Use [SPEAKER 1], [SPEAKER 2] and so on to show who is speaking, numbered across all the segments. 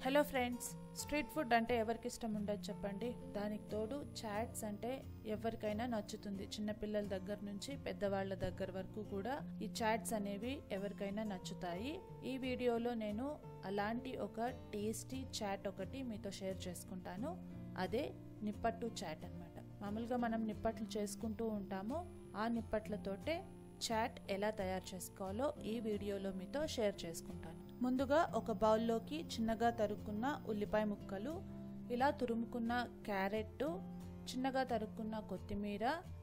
[SPEAKER 1] Hello friends, street food అంటే ఎవరికి ఇష్టం ఉండదు చెప్పండి. దానికి తోడు చాట్స్ అంటే ఎవరికైనా నచ్చుతుంది. చిన్నపిల్లల దగ్గర నుంచి పెద్దవాళ్ళ దగ్గర వరకు కూడా ఈ చాట్స్ అనేవి ఎవరికైనా నచ్చుతాయి. ఈ వీడియోలో నేను అలాంటి ఒక టేస్టీ చాట్ ఒకటి మీతో షేర్ చేసుకుంటాను. అదే నిప్పట్టు చాట్ అన్నమాట. మామూలుగా మనం నిప్పట్లు చేసుకుంటూ ఉంటాము. ఆ నిప్పట్లతోటే చాట్ ఎలా తయారు చేసుకోవాలో ఈ వీడియోలో మీతో షేర్ చేసుకుంటాను. ముందుగా ఒక బౌల్లోకి చిన్నగా తరుక్కున్న ఉల్లిపాయ ముక్కలు, ఇలా తురుముకున్న క్యారెట్, చిన్నగా తరుక్కున్న కొత్తిమీర,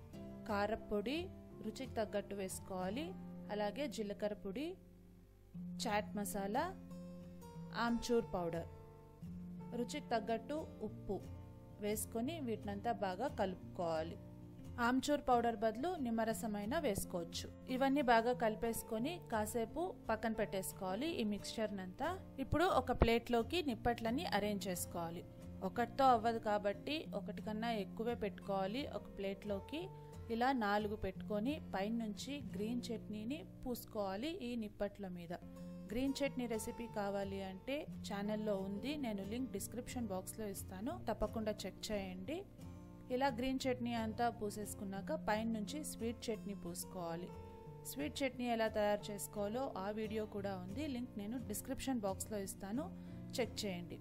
[SPEAKER 1] కారపొడి రుచికి తగ్గట్టు వేసుకోవాలి. అలాగే జీలకర్ర పొడి, చాట్ మసాలా, ఆమ్చూర్ పౌడర్, రుచికి తగ్గట్టు ఉప్పు వేసుకొని వీటినంతా బాగా కలుపుకోవాలి. ఆమ్చూర్ పౌడర్ బదులు నిమ్మరసమైనా వేసుకోవచ్చు. ఇవన్నీ బాగా కలిపేసుకొని కాసేపు పక్కన పెట్టేసుకోవాలి ఈ మిక్స్చర్నంతా. ఇప్పుడు ఒక ప్లేట్లోకి నిప్పట్లని అరేంజ్ చేసుకోవాలి. ఒకటితో అవ్వదు కాబట్టి ఒకటి కన్నా ఎక్కువే పెట్టుకోవాలి. ఒక ప్లేట్లోకి ఇలా 4 పెట్టుకొని పైనుంచి గ్రీన్ చట్నీని పూసుకోవాలి ఈ నిప్పట్ల మీద. గ్రీన్ చట్నీ రెసిపీ కావాలి అంటే ఛానల్లో ఉంది, నేను లింక్ డిస్క్రిప్షన్ బాక్స్లో ఇస్తాను, తప్పకుండా చెక్ చేయండి. ఇలా గ్రీన్ చట్నీ అంతా పూసేసుకున్నాక పైన నుంచి స్వీట్ చట్నీ పూసుకోవాలి. స్వీట్ చట్నీ ఎలా తయారు చేసుకోవాలో ఆ వీడియో కూడా ఉంది, లింక్ నేను డిస్క్రిప్షన్ బాక్స్లో ఇస్తాను, చెక్ చేయండి.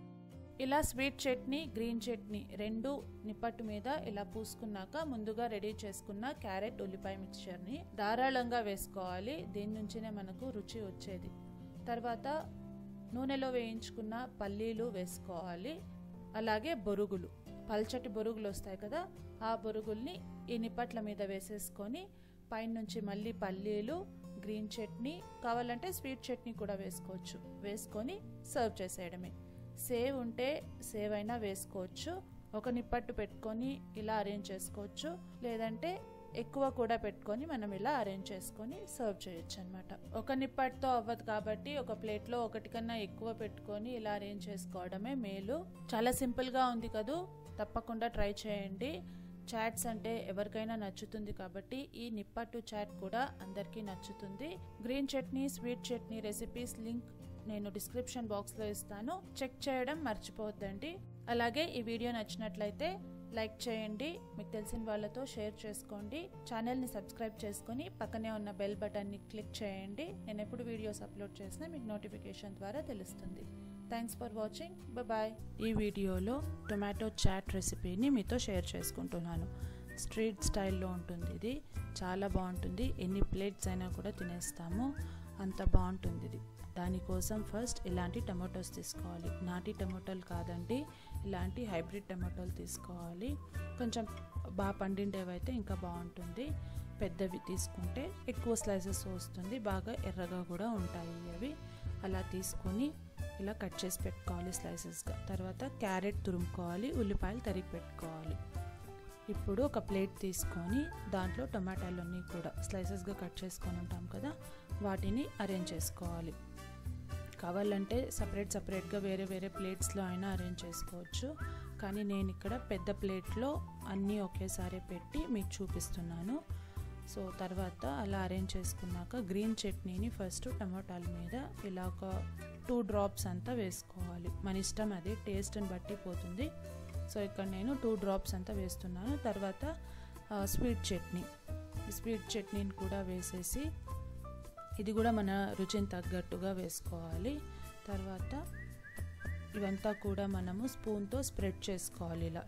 [SPEAKER 1] ఇలా స్వీట్ చట్నీ, గ్రీన్ చట్నీ రెండు నిప్పట్టు మీద ఇలా పూసుకున్నాక ముందుగా రెడీ చేసుకున్న క్యారెట్ ఉల్లిపాయ మిక్స్చర్ని ధారాళంగా వేసుకోవాలి. దీని నుంచినే మనకు రుచి వచ్చేది. తర్వాత నూనెలో వేయించుకున్న పల్లీలు వేసుకోవాలి. అలాగే బొరుగులు, పల్చటి బొరుగులు వస్తాయి కదా, ఆ బొరుగుల్ని ఈ నిప్పట్ల మీద వేసేసుకొని పైనుంచి మళ్ళీ పల్లీలు, గ్రీన్ చట్నీ, కావాలంటే స్వీట్ చట్నీ కూడా వేసుకోవచ్చు, వేసుకొని సర్వ్ చేసేయడమే. సేవ్ ఉంటే సేవ్ అయినా వేసుకోవచ్చు. ఒక నిప్పట్టు పెట్టుకొని ఇలా అరేంజ్ చేసుకోవచ్చు, లేదంటే ఎక్కువ కూడా పెట్టుకొని మనం ఇలా అరేంజ్ చేసుకొని సర్వ్ చేయొచ్చు అనమాట. ఒక నిప్పట్టుతో అవ్వదు కాబట్టి ఒక ప్లేట్లో ఒకటి కన్నా ఎక్కువ పెట్టుకొని ఇలా అరేంజ్ చేసుకోవడమే మేలు. చాలా సింపుల్గా ఉంది కదూ, తప్పకుండా ట్రై చేయండి. చాట్స్ అంటే ఎవరికైనా నచ్చుతుంది కాబట్టి ఈ నిప్పట్టు చాట్ కూడా అందరికీ నచ్చుతుంది. Green chutney, sweet chutney recipes link నేను డిస్క్రిప్షన్ బాక్స్లో ఇస్తాను, చెక్ చేయడం మర్చిపోవద్దండి. అలాగే ఈ వీడియో నచ్చినట్లయితే లైక్ చేయండి, మీకు తెలిసిన వాళ్ళతో షేర్ చేసుకోండి, ఛానల్ని సబ్స్క్రైబ్ చేసుకొని పక్కనే ఉన్న బెల్ బటన్ని క్లిక్ చేయండి. నేను ఎప్పుడు వీడియోస్ అప్లోడ్ చేసినా మీకు నోటిఫికేషన్ ద్వారా తెలుస్తుంది. Thanks for watching, bye. ఈ వీడియోలో టొమాటో చాట్ రెసిపీని మీతో షేర్ చేసుకుంటున్నాను. స్ట్రీట్ స్టైల్లో ఉంటుంది ఇది, చాలా బాగుంటుంది. ఎన్ని ప్లేట్స్ అయినా కూడా తినేస్తాము, అంత బాగుంటుంది ఇది. దానికోసం ఫస్ట్ ఇలాంటి టమాటోస్ తీసుకోవాలి. నాటి టమాటోలు కాదండి, ఇలాంటి హైబ్రిడ్ టమాటోలు తీసుకోవాలి. కొంచెం బాగా పండిండేవైతే ఇంకా బాగుంటుంది. పెద్దవి తీసుకుంటే ఎక్కువ స్లైసెస్ వస్తుంది, బాగా ఎర్రగా కూడా ఉంటాయి అవి. అలా తీసుకొని ఇలా కట్ చేసి పెట్టుకోవాలి స్లైసెస్గా. తర్వాత క్యారెట్ తురుముకోవాలి, ఉల్లిపాయలు తరిగి పెట్టుకోవాలి. ఇప్పుడు ఒక ప్లేట్ తీసుకొని దాంట్లో టమాటాలన్నీ కూడా స్లైసెస్గా కట్ చేసుకొని ఉంటాం కదా, వాటిని అరేంజ్ చేసుకోవాలి. కావాలంటే సపరేట్గా వేరే వేరే ప్లేట్స్లో అయినా అరేంజ్ చేసుకోవచ్చు, కానీ నేను ఇక్కడ పెద్ద ప్లేట్లో అన్నీ ఒకేసారి పెట్టి మీకు చూపిస్తున్నాను. సో తర్వాత అలా అరేంజ్ చేసుకున్నాక గ్రీన్ చట్నీని ఫస్ట్ టమాటాల మీద ఇలా ఒక 2 డ్రాప్స్ అంతా వేసుకోవాలి. మన ఇష్టం, అది టేస్ట్ని బట్టి పోతుంది. సో ఇక్కడ నేను 2 డ్రాప్స్ అంతా వేస్తున్నాను. తర్వాత స్వీట్ చట్నీని కూడా వేసేసి ఇది కూడా మన రుచిని తగ్గట్టుగా వేసుకోవాలి. తర్వాత ఇవంతా కూడా మనము స్పూన్తో స్ప్రెడ్ చేసుకోవాలి. ఇలా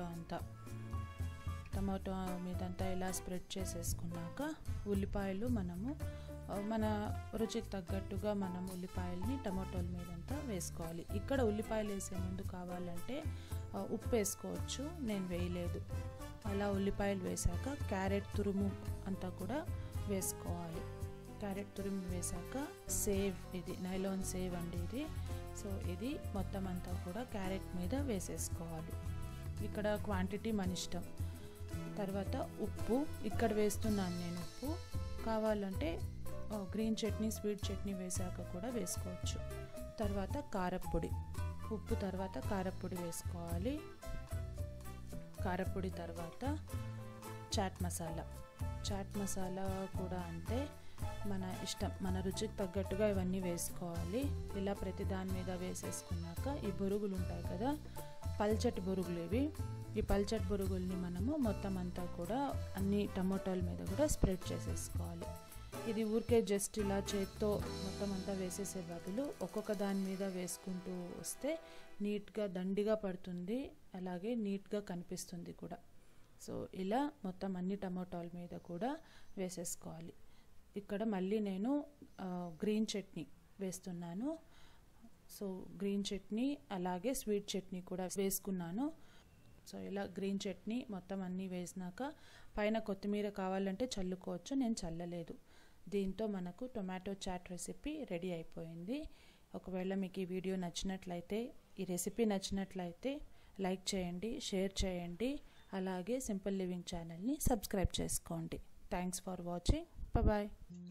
[SPEAKER 1] టమాటో మీదంతా ఇలా స్ప్రెడ్ చేసేసుకున్నాక ఉల్లిపాయలు మనము మన రుచికి తగ్గట్టుగా మనం ఉల్లిపాయలని టమాటోల మీదంతా వేసుకోవాలి. ఇక్కడ ఉల్లిపాయలు వేసే ముందు కావాలంటే ఉప్పు వేసుకోవచ్చు, నేను వేయలేదు. అలా ఉల్లిపాయలు వేసాక క్యారెట్ తురుము అంతా కూడా వేసుకోవాలి. క్యారెట్ తురుము వేసాక సేవ్, ఇది నైలాన్ సేవ్ అండి ఇది. సో ఇది మొత్తం అంతా కూడా క్యారెట్ మీద వేసేసుకోవాలి. ఇక్కడ క్వాంటిటీ మన ఇష్టం. తర్వాత ఉప్పు ఇక్కడ వేస్తున్నాను నేను, ఉప్పు కావాలంటే గ్రీన్ చట్నీ, స్వీట్ చట్నీ వేసాక కూడా వేసుకోవచ్చు. తర్వాత కారపొడి, ఉప్పు తర్వాత కారపొడి వేసుకోవాలి. కారపొడి తర్వాత చాట్ మసాలా కూడా అంతే, మన ఇష్టం, మన రుచికి తగ్గట్టుగా ఇవన్నీ వేసుకోవాలి. ఇలా ప్రతి దాని మీద వేసేసుకున్నాక ఈ బొరుగులు ఉంటాయి కదా, పల్చటి బొరుగులు ఇవి. ఈ పల్చటి బొరుగుల్ని మనము మొత్తం అంతా కూడా అన్ని టమోటాల మీద కూడా స్ప్రెడ్ చేసేసుకోవాలి. ఇది ఊరికే జస్ట్ ఇలా చేత్తో మొత్తం అంతా వేసేసే బదులు ఒక్కొక్క దాని మీద వేసుకుంటూ వస్తే నీట్గా దండిగా పడుతుంది, అలాగే నీట్గా కనిపిస్తుంది కూడా. సో ఇలా మొత్తం అన్ని టమోటాల మీద కూడా వేసేసుకోవాలి. ఇక్కడ మళ్ళీ నేను గ్రీన్ చట్నీ వేస్తున్నాను. సో గ్రీన్ చట్నీ అలాగే స్వీట్ చట్నీ కూడా వేసుకున్నాను. సో ఇలా గ్రీన్ చట్నీ మొత్తం అన్నీ వేసినాక పైన కొత్తిమీర కావాలంటే చల్లుకోవచ్చు, నేను చల్లలేదు. దీంతో మనకు టొమాటో చాట్ రెసిపీ రెడీ అయిపోయింది. ఒకవేళ మీకు ఈ వీడియో నచ్చినట్లయితే, ఈ రెసిపీ నచ్చినట్లయితే లైక్ చేయండి, షేర్ చేయండి, అలాగే సింపుల్ లివింగ్ ఛానల్ని సబ్స్క్రైబ్ చేసుకోండి. Thanks for watching. బాయ్.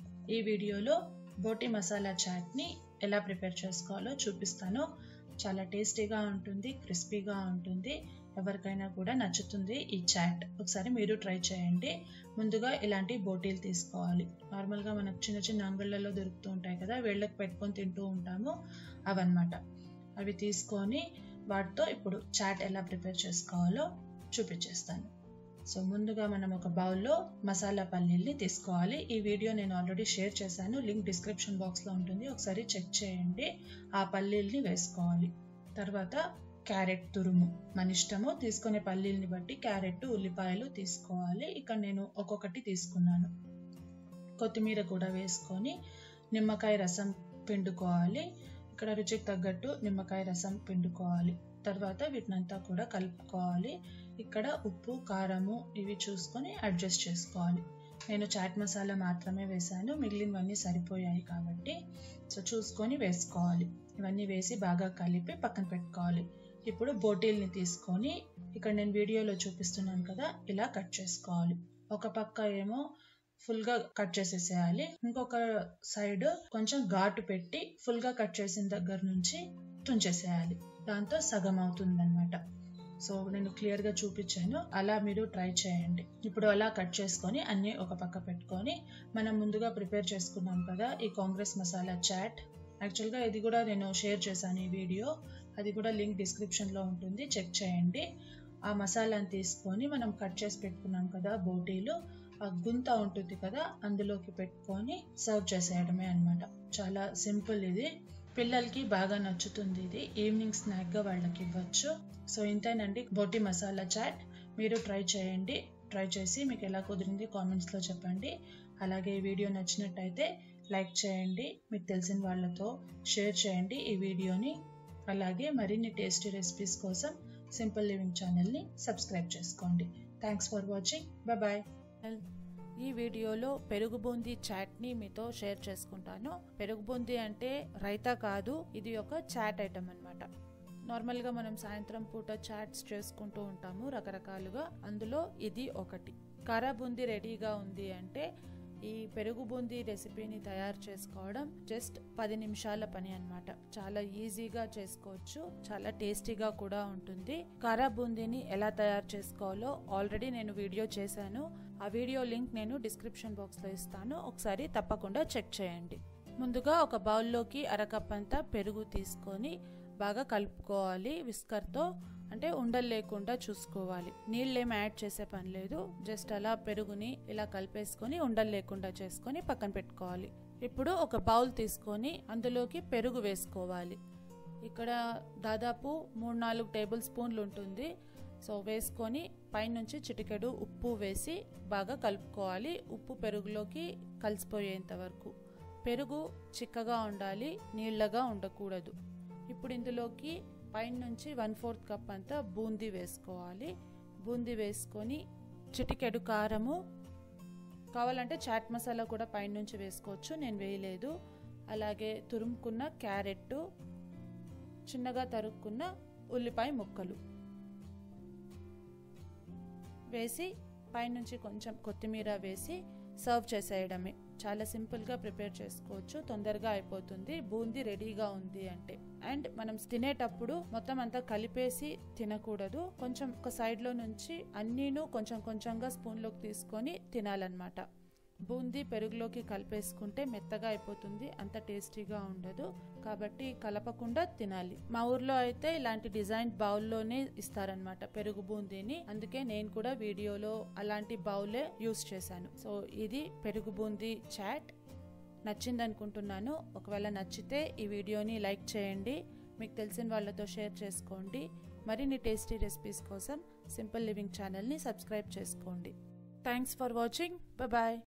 [SPEAKER 1] ఈ వీడియోలో బోటి మసాలా చాట్ని ఎలా ప్రిపేర్ చేసుకోవాలో చూపిస్తాను. చాలా టేస్టీగా ఉంటుంది, క్రిస్పీగా ఉంటుంది, ఎవరికైనా కూడా నచ్చుతుంది ఈ చాట్. ఒకసారి మీరు ట్రై చేయండి. ముందుగా ఇలాంటి బోటీలు తీసుకోవాలి. నార్మల్గా మనకు చిన్న చిన్న అంగళ్ళలో దొరుకుతూ ఉంటాయి కదా, వేళ్ళకి పెట్టుకొని తింటూ ఉంటాము, అవన్నమాట. అవి తీసుకొని వాటితో ఇప్పుడు చాట్ ఎలా ప్రిపేర్ చేసుకోవాలో చూపించేస్తాను. సో ముందుగా మనం ఒక బౌల్లో మసాలా పల్లీల్ని తీసుకోవాలి. ఈ వీడియో నేను ఆల్రెడీ షేర్ చేశాను, లింక్ డిస్క్రిప్షన్ బాక్స్లో ఉంటుంది, ఒకసారి చెక్ చేయండి. ఆ పల్లీల్ని వేసుకోవాలి. తర్వాత క్యారెట్ తురుము, మన ఇష్టము, తీసుకునే పల్లీల్ని బట్టి క్యారెట్, ఉల్లిపాయలు తీసుకోవాలి. ఇక్కడ నేను ఒక్కొక్కటి తీసుకున్నాను. కొత్తిమీర కూడా వేసుకొని నిమ్మకాయ రసం పిండుకోవాలి. ఇక్కడ రుచికి తగ్గట్టు నిమ్మకాయ రసం పిండుకోవాలి. తర్వాత వీటినంతా కూడా కలుపుకోవాలి. ఇక్కడ ఉప్పు, కారము ఇవి చూసుకొని అడ్జస్ట్ చేసుకోవాలి. నేను చాట్ మసాలా మాత్రమే వేసాను, మిగిలినవన్నీ సరిపోయాయి కాబట్టి సో చూసుకొని వేసుకోవాలి. ఇవన్నీ వేసి బాగా కలిపి పక్కన పెట్టుకోవాలి. ఇప్పుడు బోటీల్ని తీసుకొని ఇక్కడ నేను వీడియోలో చూపిస్తున్నాను కదా, ఇలా కట్ చేసుకోవాలి. ఒక పక్క ఏమో ఫుల్గా కట్ చేసేసేయాలి, ఇంకొక సైడ్ కొంచెం ఘాటు పెట్టి ఫుల్గా కట్ చేసిన దగ్గర నుంచి తుంచేసేయాలి. దాంతో సగం అవుతుంది అన్నమాట. సో నేను క్లియర్గా చూపించాను, అలా మీరు ట్రై చేయండి. ఇప్పుడు అలా కట్ చేసుకొని అన్నీ ఒక పక్క పెట్టుకొని మనం ముందుగా ప్రిపేర్ చేసుకున్నాం కదా ఈ కాంగ్రెస్ మసాలా చాట్. యాక్చువల్గా ఇది కూడా నేను షేర్ చేశాను ఈ వీడియో, అది కూడా లింక్ డిస్క్రిప్షన్లో ఉంటుంది, చెక్ చేయండి. ఆ మసాలాని తీసుకొని మనం కట్ చేసి పెట్టుకున్నాం కదా బోటీలు, ఆ గుంత ఉంటుంది కదా అందులోకి పెట్టుకొని సర్వ్ చేసేయడమే అన్నమాట. చాలా సింపుల్ ఇది, పిల్లలకి బాగా నచ్చుతుంది. ఇది ఈవినింగ్ స్నాక్గా వాళ్ళకి ఇవ్వచ్చు. సో ఇంతేనండి బోటి మసాలా చాట్. మీరు ట్రై చేయండి, ట్రై చేసి మీకు ఎలా కుదిరింది కామెంట్స్లో చెప్పండి. అలాగే ఈ వీడియో నచ్చినట్టయితే లైక్ చేయండి, మీకు తెలిసిన వాళ్ళతో షేర్ చేయండి ఈ వీడియోని. అలాగే మరిన్ని టేస్టీ రెసిపీస్ కోసం సింపుల్ లివింగ్ ఛానల్ని సబ్స్క్రైబ్ చేసుకోండి. Thanks for watching. బాయ్. ఈ వీడియోలో పెరుగు బూందీ చాట్ని మీతో షేర్ చేసుకుంటాను. పెరుగు బూందీ అంటే రైతా కాదు, ఇది ఒక చాట్ ఐటమ్ అన్నమాట. నార్మల్గా మనం సాయంత్రం పూట చాట్స్ చేసుకుంటూ ఉంటాము రకరకాలుగా, అందులో ఇది ఒకటి. కారా బూందీ రెడీగా ఉంది అంటే ఈ పెరుగు బూందీ రెసిపీని తయారు చేసుకోవడం జస్ట్ 10 నిమిషాల పని అన్నమాట. చాలా ఈజీగా చేసుకోవచ్చు, చాలా టేస్టీగా కూడా ఉంటుంది. కారా బూందీని ఎలా తయారు చేసుకోవాలో ఆల్రెడీ నేను వీడియో చేశాను, ఆ వీడియో లింక్ నేను డిస్క్రిప్షన్ బాక్స్లో ఇస్తాను, ఒకసారి తప్పకుండా చెక్ చేయండి. ముందుగా ఒక బౌల్లోకి అరకప్ అంతా పెరుగు తీసుకొని బాగా కలుపుకోవాలి విస్కర్తో, అంటే ఉండలు లేకుండా చూసుకోవాలి. నీళ్ళేం యాడ్ చేసే పని లేదు, జస్ట్ అలా పెరుగుని ఇలా కలిపేసుకొని ఉండలు లేకుండా చేసుకొని పక్కన పెట్టుకోవాలి. ఇప్పుడు ఒక బౌల్ తీసుకొని అందులోకి పెరుగు వేసుకోవాలి. ఇక్కడ దాదాపు 3-4 టేబుల్ స్పూన్లు ఉంటుంది. సో వేసుకొని పైనుంచి చిటికెడు ఉప్పు వేసి బాగా కలుపుకోవాలి, ఉప్పు పెరుగులోకి కలిసిపోయేంత వరకు. పెరుగు చిక్కగా ఉండాలి, నీళ్ళగా ఉండకూడదు. ఇప్పుడు ఇందులోకి పైనుంచి 1/4 కప్ అంతా బూందీ వేసుకోవాలి. బూందీ వేసుకొని చిటికెడు కారము, కావాలంటే చాట్ మసాలా కూడా పైనుంచి వేసుకోవచ్చు, నేను వేయలేదు. అలాగే తురుముకున్న క్యారెట్, చిన్నగా తరుక్కున్న ఉల్లిపాయ ముక్కలు వేసి పైనుంచి కొంచెం కొత్తిమీర వేసి సర్వ్ చేసేయడమే. చాలా సింపుల్గా ప్రిపేర్ చేసుకోవచ్చు, తొందరగా అయిపోతుంది బూందీ రెడీగా ఉంది అంటే. అండ్ మనం తినేటప్పుడు మొత్తం అంతా కలిపేసి తినకూడదు, కొంచెం ఒక సైడ్లో నుంచి అన్నీను కొంచెం కొంచెంగా స్పూన్లోకి తీసుకొని తినాలన్నమాట. బూందీ పెరుగులోకి కలిపేసుకుంటే మెత్తగా అయిపోతుంది, అంత టేస్టీగా ఉండదు. కాబట్టి కలపకుండా తినాలి. మా ఊర్లో అయితే ఇలాంటి డిజైన్ బౌల్లోనే ఇస్తారనమాట పెరుగు బూందీని. అందుకే నేను కూడా వీడియోలో అలాంటి బౌలే యూస్ చేశాను. సో ఇది పెరుగు బూందీ చాట్. నచ్చింది అనుకుంటున్నాను. ఒకవేళ నచ్చితే ఈ వీడియోని లైక్ చేయండి, మీకు తెలిసిన వాళ్ళతో షేర్ చేసుకోండి. మరిన్ని టేస్టీ రెసిపీస్ కోసం సింపుల్ లివింగ్ ఛానల్ని సబ్స్క్రైబ్ చేసుకోండి. Thanks for watching. బాయ్.